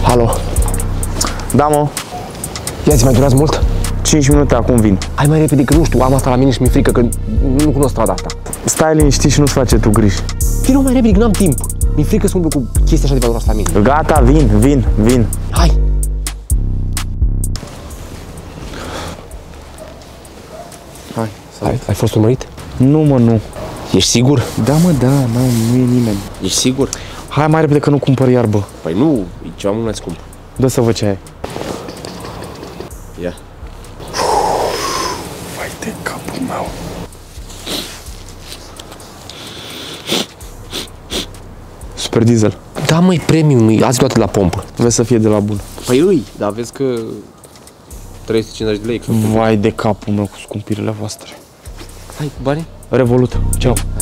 Alo. Da, mă. Ia zi, mai durează mult? 5 minute, acum vin. Hai mai repede, că nu știu, am asta la mine și mi-e frică, că nu cunosc strada asta. Stai liniștit și nu-ți face tu griji. Vino mai repede, că n-am timp. Mi-e frică să umblu cu chestia așa de valoroasă la mine. Gata, vin. Hai! Hai, ai fost urmărit? Nu, mă, nu. Ești sigur? Da, mă, da, nu e nimeni. Ești sigur? Hai mai repede că nu cumpăr iarbă. Păi nu, e ceva mult mai scump. Dă să văd ce ai. Ia. Vai de capul meu. Super diesel. Da, măi, premium, azi luat de la pompă. Vezi să fie de la bun. Păi îi, dar vezi că 350 de lei. Vai de capul meu cu scumpirile voastre. Hai, cu banii? Revolut. Ceau.